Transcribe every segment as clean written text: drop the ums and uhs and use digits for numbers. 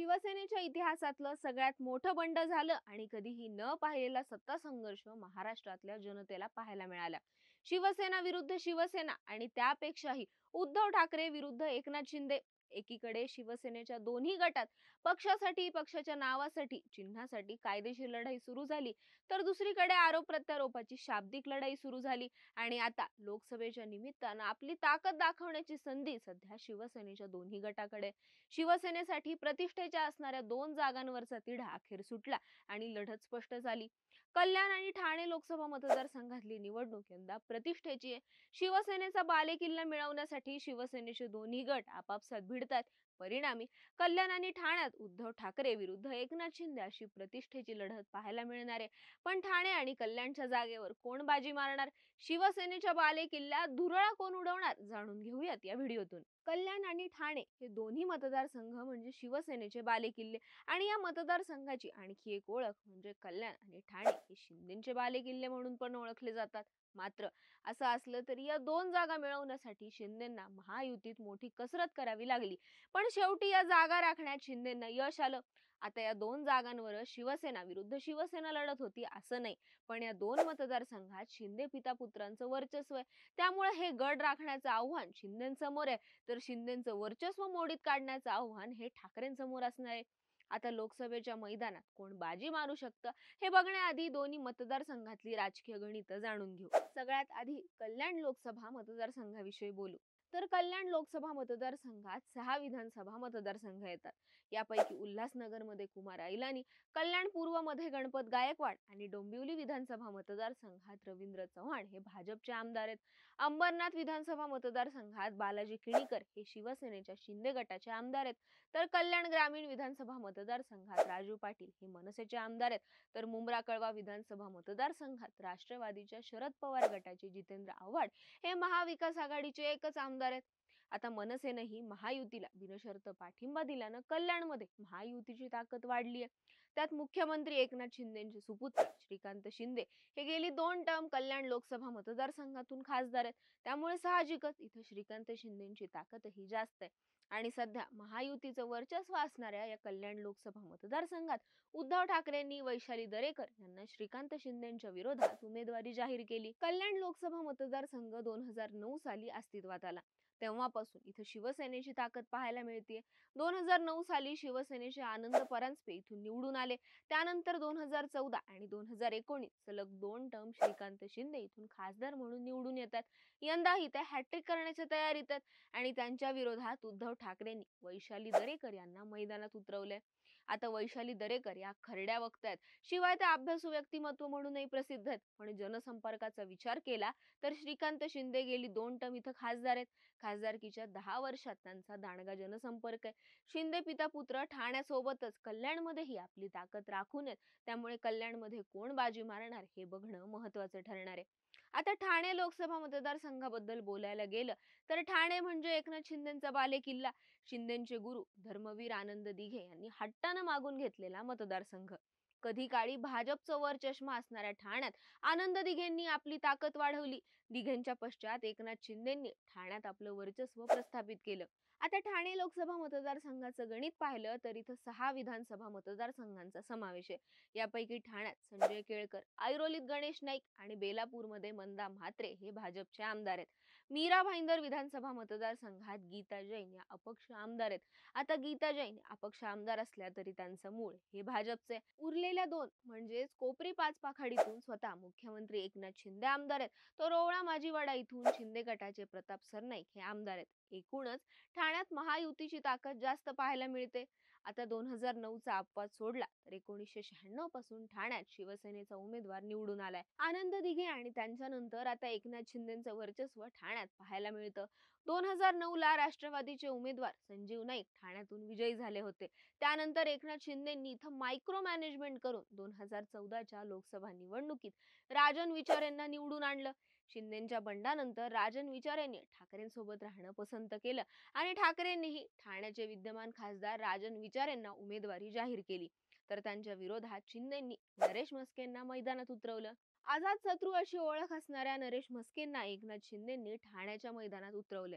शिवसेनेच्या इतिहासातलं सगळ्यात मोठं बंड झालं आणि कधीही न पाहिलेला सत्ता संघर्ष महाराष्ट्रातल्या जनतेला पाहायला मिळाला. शिवसेना विरुद्ध शिवसेना आणि त्यापेक्षाही उद्धव ठाकरे विरुद्ध एकनाथ शिंदे. एकीकडे शिवसेनेच्या दोन्ही गटात पक्षासाठी, पक्षाच्या नावासाठी, चिन्हासाठी कायदेशीर लढाई सुरू झाली, तर दुसरीकडे आरोप प्रत्यारोपाची शाब्दिक लढाई सुरू झाली. आणि आता लोकसभेच्या निमित्तानं आपली ताकद दाखवण्याची संधी सध्या शिवसेनेच्या दोन्ही गटाकडे. शिवसेनेसाठी प्रतिष्ठेच्या असणाऱ्या 2 जागांवरचा तिढा अखेर सुटला आणि लढत स्पष्ट झाली. कल्याण आणि ठाणे लोकसभा मतदारसंघातली निवडणूक यंदा प्रतिष्ठेची आहे. शिवसेनेचा बालेकिल्ला मिळवण्यासाठी शिवसेनेचे दोन्ही गट आपापसात भिडतात. परिणामी कल्याण आणि ठाण्यात उद्धव ठाकरे विरुद्ध एकनाथ शिंदे अशी प्रतिष्ठेची लढत पाहायला मिळणार आहे. पण ठाणे आणि कल्याणच्या जागेवर कोण बाजी मारणार? शिवसेनेच्या बालेकिल्ल्यात धुरळा कोण उडवणार? जाणून घेऊयात या व्हिडिओतून. कल्याण आणि ठाणे हे दोन्ही मतदारसंघ म्हणजे शिवसेनेचे बालेकिल्ले आणि या मतदारसंघाची आणखी एक ओळख म्हणजे कल्याण आणि ठाणे हे शिंदेचे बालेकिल्ले म्हणून पण ओळखले जातात. मात्र असं असलं तरी या 2 जागा मिळवण्यासाठी शिंदेंना महायुतीत मोठी कसरत करावी लागली. पण शेवटी या जागा राखण्यात शिंदेंना यश आलं. आता या 2 जागांवर शिवसेना विरुद्ध शिवसेना लढत होती असं नाही, पण या 2 मतदारसंघात शिंदे पिता पुत्रांचं वर्चस्व आहे. त्यामुळे हे गड राखण्याचं आव्हान शिंदेंसमोर आहे, तर शिंदेचं वर्चस्व मोडीत काढण्याचं आव्हान हे ठाकरेंसमोर असणार आहे. आता लोकसभेच्या मैदानात कोण बाजी मारू शकतं हे बघण्याआधी दोन्ही मतदारसंघातली राजकीय गणितं जाणून घेऊ. सगळ्यात आधी कल्याण लोकसभा मतदारसंघाविषयी बोलू. तर कल्याण लोकसभा मतदारसंघात 6 विधानसभा मतदारसंघ येतात. यापैकी उल्हासनगरमध्ये कुमार ऐलानी, कल्याण पूर्वमध्ये गणपत गायकवाड आणि डोंबिवली विधानसभा मतदारसंघात रवींद्र चव्हाण हे भाजपचे आमदार आहेत. अंबरनाथ विधानसभा मतदारसंघात बालाजी किणीकर हे शिवसेनेच्या शिंदे गटाचे आमदार आहेत. तर कल्याण ग्रामीण विधानसभा मतदारसंघात राजू पाटील हे मनसेचे आमदार आहेत. तर मुंब्रा कळवा विधानसभा मतदारसंघात राष्ट्रवादीच्या शरद पवार गटाचे जितेंद्र आव्हाड हे महाविकास आघाडीचे एकच आमदार आहेत. आता मनसेनेही महायुतीला बिनशर्त पाठिंबा दिल्यानं कल्याणमध्ये महायुतीची ताकद वाढली आहे. त्यात मुख्यमंत्री एकनाथ शिंदेचे सुपुत्र श्रीकांत शिंदे हे गेली 2 टर्म कल्याण लोकसभा मतदारसंघातून खासदार आहेत. त्यामुळे साहजिकच इथं श्रीकांत शिंदेची ताकदही जास्त आहे. आणि सध्या महायुतीचं वर्चस्व असणाऱ्या या कल्याण लोकसभा मतदारसंघात उद्धव ठाकरेंनी वैशाली दरेकर यांना श्रीकांत शिंदेच्या विरोधात उमेदवारी जाहीर केली. कल्याण लोकसभा मतदारसंघ 2009 साली अस्तित्वात आला. तेव्हापासून इथं शिवसेनेची ताकद पाहायला मिळते. 2009 साली शिवसेनेचे आनंद परांजपे इथून निवडून आले. त्यानंतर 2014 आणि 2019 सलग 2 टर्म श्रीकांत शिंदे इथून खासदार म्हणून निवडून येतात. यंदाही ते हॅट्रिक करण्याच्या तयारीत आहेत आणि त्यांच्या विरोधात उद्धव ठाकरेंनी वैशाली दरेकर यांना मैदानात उतरवले. आता वैशाली दरेकर या खरड्या वक्त्या आहेत. शिवाय त्या अभ्यासू व्यक्तिमत्व म्हणूनही प्रसिद्ध आहेत. पण जनसंपर्काचा विचार केला तर श्रीकांत शिंदे गेली 2 टर्म इथं खासदार आहेत. खासदारकीच्या 10 वर्षात त्यांचा दांडगा जनसंपर्क आहे. शिंदे पिता पुत्र ठाण्यासोबतच कल्याणमध्येही आपली ताकद राखून आहेत. त्यामुळे कल्याणमध्ये कोण बाजी मारणार हे बघणं महत्त्वाचं ठरणार आहे. आता ठाणे लोकसभा मतदारसंघाबद्दल बोलायला गेलं तर ठाणे म्हणजे एकनाथ शिंदेचा बालेकिल्ला. शिंदेचे गुरु धर्मवीर आनंद दिघे यांनी हट्टानं मागून घेतलेला मतदारसंघ. कधी काळी भाजपचं वर चष्मा असणाऱ्या ठाण्यात आनंद दिघेंनी आपली ताकद वाढवली. दिघेंच्या पश्चात एकनाथ शिंदेंनी ठाण्यात आपलं वर्चस्व प्रस्थापित केलं. आता ठाणे लोकसभा मतदारसंघाचं गणित पाहिलं तर इथं 6 विधानसभा मतदारसंघांचा समावेश आहे. यापैकी ठाण्यात संजय केळकर, ऐरोलीत गणेश नाईक आणि बेलापूरमध्ये मंदा म्हात्रे हे भाजपचे आमदार आहेत. मीरा भाईंदर विधानसभा मतदारसंघात गीता जैन या अपक्ष आमदार आहेत. आता गीता जैन अपक्ष आमदार असल्या तरी त्यांचं मूळ हे भाजपचे. उरलेल्या 2 म्हणजेच कोपरी पाचपाखाडीतून स्वतः मुख्यमंत्री एकनाथ शिंदे आमदार आहेत. तर रोवळा माजीवाडा इथून शिंदे गटाचे प्रताप सरनाईक हे आमदार आहेत. एकूणच ठाण्यात महायुतीची ताकद जास्त पाहायला मिळते. आता 2009चा अपवाद सोडला तर 1996 पासून ठाण्यात शिवसेनेचा उमेदवार निवडून आलाय. आनंद दिघे आणि त्यांच्यानंतर आता एकनाथ शिंदेचं वर्चस्व ठाण्यात पाहायला मिळतं. 2009 ला राष्ट्रवादीचे उमेदवार संजीव नाईक ठाण्यातून विजयी झाले होते. त्यानंतर एकनाथ शिंदेंनी इथं मायक्रो मॅनेजमेंट करून 2014च्या लोकसभा निवडणुकीत राजन विचार यांना निवडून आणलं. शिंदेच्या बंडानंतर राजन विचार यांनी ठाकरेंसोबत राहणं पसंत केलं आणि ठाकरेंनीही ठाण्याचे विद्यमान खासदार राजन विचार यांना उमेदवारी जाहीर केली. तर त्यांच्या विरोधात शिंदेंनी नरेश म्हस्केंना मैदानात उतरवलं. आझाद शत्रू अशी ओळख असणाऱ्या नरेश म्हस्केंना एकनाथ शिंदेंनी ठाण्याच्या मैदानात उतरवले.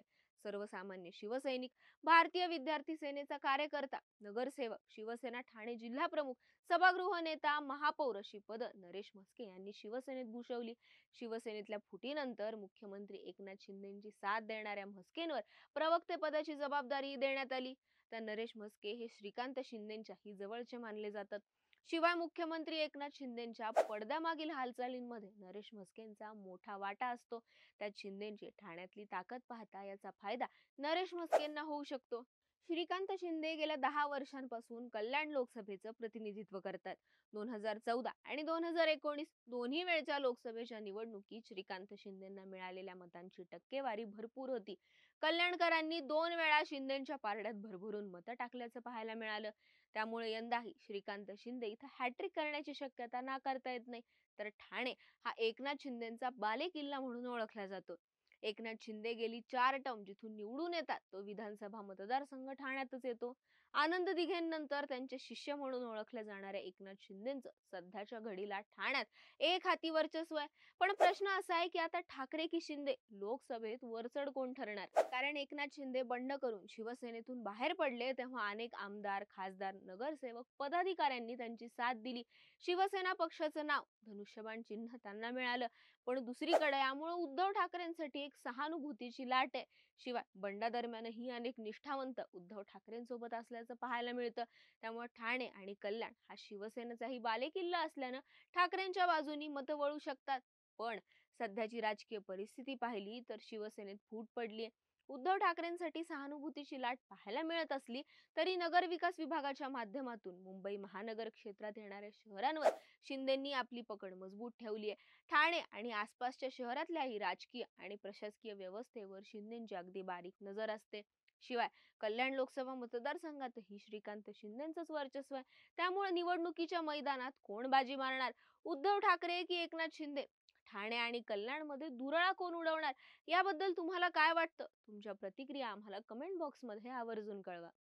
सर्वसामान्य शिवसैनिक, भारतीय विद्यार्थी सेनेचा कार्यकर्ता, नगरसेवक, शिवसेना ठाणे जिल्हा प्रमुख, सभागृह नेता, महापौर अशी पदं नरेश म्हस्के यांनी शिवसेनेत भूषवली. शिवसेनेतल्या फुटीनंतर मुख्यमंत्री एकनाथ शिंदेंची साथ देणाऱ्या म्हस्केंवर प्रवक्ते पदाची जबाबदारी देण्यात आली. तर नरेश म्हस्के हे श्रीकांत शिंदेंच्याही जवळचे मानले जातात. शिवाय मुख्यमंत्री एकनाथ शिंदेंच्या पडद्यामागील हालचालींमध्ये नरेश म्हस्केंचा मोठा वाटा असतो. त्यात शिंदेंची ठाण्यातली ताकद पाहता याचा फायदा नरेश म्हस्केंना होऊ शकतो. श्रीकांत शिंदे गेल्या 10 वर्षांपासून कल्याण लोकसभेचं प्रतिनिधित्व करतात. 2014 आणि 2019 दोन्ही वेळच्या लोकसभेच्या निवडणुकीत श्रीकांत शिंदेंना मिळालेल्या मतांची टक्केवारी भरपूर होती. कल्याणकरांनी 2 वेळा शिंदेंच्या पारड्यात भरभरून मतं टाकल्याचं पाहायला मिळालं. त्यामुळे यंदाही श्रीकांत शिंदे इथं हॅट्रिक करण्याची शक्यता नाकारता येत नाही. तर ठाणे हा एकनाथ शिंदेंचा बालेकिल्ला म्हणून ओळखला जातो. एकनाथ शिंदे गेली 4 टर्म जिथून निवडून येतात तो विधानसभा मतदारसंघ ठाण्यातच येतो. आनंद दिघेंनंतर त्यांचे शिष्य म्हणून ओळखल्या जाणाऱ्या एकनाथ शिंदेंचं सध्याच्या घडीला ठाण्यात एक हाती वर्चस्व आहे. पण प्रश्न असा आहे की आता ठाकरे की शिंदे लोकसभेत वरचढ कोण ठरणार? कारण एकनाथ शिंदे बंड करून शिवसेनेतून बाहेर पडले तेव्हा अनेक आमदार, खासदार, नगरसेवक, पदाधिकाऱ्यांनी त्यांची साथ दिली. शिवसेना पक्षाचं नाव, धनुष्यबाण चिन्ह त्यांना मिळालं. पण दुसरीकडे यामुळे उद्धव ठाकरेंसाठी एक सहानुभूतीची लाट आहे. शिवाय बंडादरम्यानही अनेक निष्ठावंत उद्धव ठाकरेंसोबत असल्याचं पाहायला मिळतं. त्यामुळे ठाणे आणि कल्याण हा शिवसेनेचाही बालेकिल्ला असल्यानं ठाकरेंच्या बाजूनी मतं वळू शकतात. पण सध्याची राजकीय परिस्थिती पाहिली तर शिवसेनेत फूट पडलीय. उद्धव ठाकरेंसाठी सहानुभूतीची लाट पाहायला मिळत असली तरी नगर विकास विभागाच्या माध्यमातून मुंबई महानगर क्षेत्रात येणाऱ्या शहरांवर शिंदेंनी आपली पकड मजबूत ठेवली आहे. ठाणे आणि आसपासच्या शहरातल्याही राजकीय आणि प्रशासकीय व्यवस्थेवर शिंदेंची अगदी बारीक नजर असते. शिवाय कल्याण लोकसभा मतदारसंघातही श्रीकांत शिंदेंचंच वर्चस्व आहे. त्यामुळे निवडणुकीच्या मैदानात कोण बाजी मारणार, उद्धव ठाकरे की एकनाथ शिंदे? ठाणे आणि कल्याणमध्ये धुरळा कोण उडवणार? याबद्दल तुम्हाला काय वाटतं? तुमच्या प्रतिक्रिया आम्हाला कमेंट बॉक्समध्ये आवर्जून कळवा.